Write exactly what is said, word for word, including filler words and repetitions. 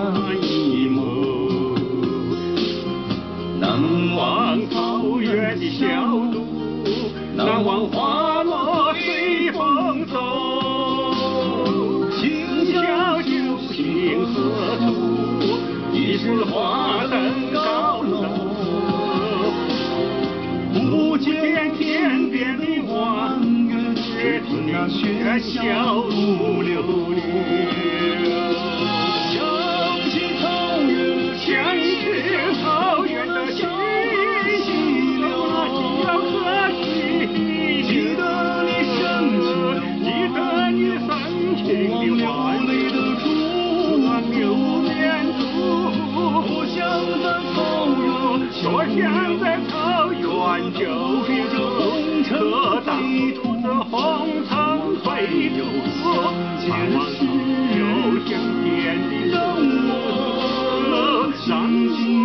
一抹。难忘草原的小路，难忘花落随风走。今宵究竟何处？已是花灯高楼。不见天边的望月，只听那喧嚣如流流。想起草原，想起草原的溪流，那河溪，记得你深情，记得你深情的万里的竹，那流年竹，多想在草原，多想在草原就别这红尘飞途的红尘飞途，盼望有相见的人，伤心。